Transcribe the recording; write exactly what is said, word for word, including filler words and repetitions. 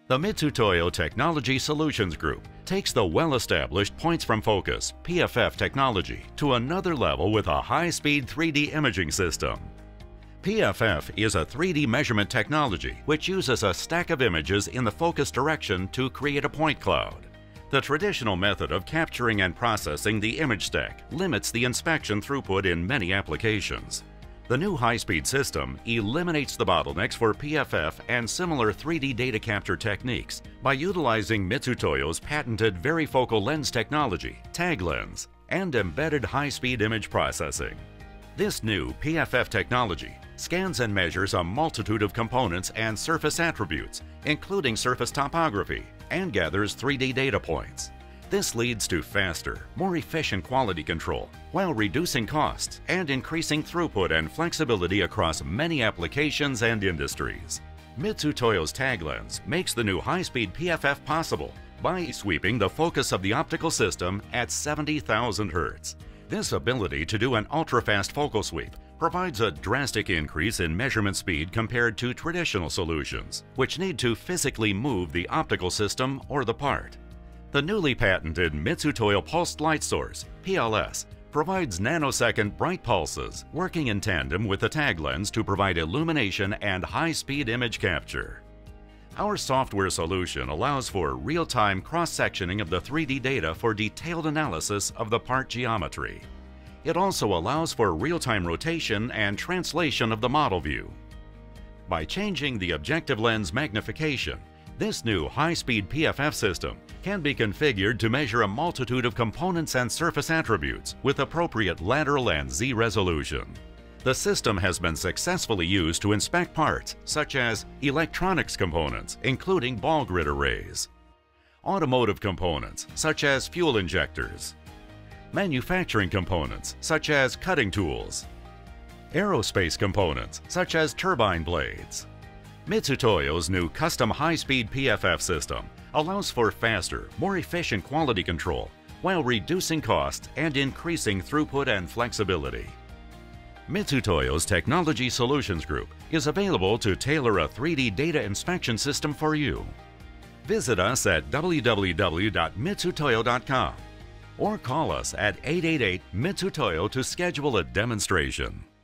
The Mitutoyo Technology Solutions Group takes the well-established points from focus P F F technology to another level with a high-speed three D imaging system. P F F is a three D measurement technology which uses a stack of images in the focus direction to create a point cloud. The traditional method of capturing and processing the image stack limits the inspection throughput in many applications. The new high-speed system eliminates the bottlenecks for P F F and similar three D data capture techniques by utilizing Mitutoyo's patented varifocal lens technology, TAGLENS, and embedded high-speed image processing. This new P F F technology scans and measures a multitude of components and surface attributes, including surface topography, and gathers three D data points. This leads to faster, more efficient quality control while reducing costs and increasing throughput and flexibility across many applications and industries. Mitutoyo's TAGLENS makes the new high-speed P F F possible by sweeping the focus of the optical system at seventy thousand hertz. This ability to do an ultra-fast focal sweep provides a drastic increase in measurement speed compared to traditional solutions, which need to physically move the optical system or the part. The newly patented Mitutoyo Pulsed Light Source, P L S, provides nanosecond bright pulses working in tandem with the TAGLENS to provide illumination and high-speed image capture. Our software solution allows for real-time cross-sectioning of the three D data for detailed analysis of the part geometry. It also allows for real-time rotation and translation of the model view. By changing the objective lens magnification, this new high-speed P F F system can be configured to measure a multitude of components and surface attributes with appropriate lateral and Z resolution. The system has been successfully used to inspect parts such as electronics components, including ball grid arrays, automotive components such as fuel injectors, manufacturing components such as cutting tools, aerospace components such as turbine blades. Mitutoyo's new custom high-speed P F F system allows for faster, more efficient quality control while reducing costs and increasing throughput and flexibility. Mitutoyo's Technology Solutions Group is available to tailor a three D data inspection system for you. Visit us at w w w dot mitutoyo dot com or call us at eight eight eight Mitutoyo to schedule a demonstration.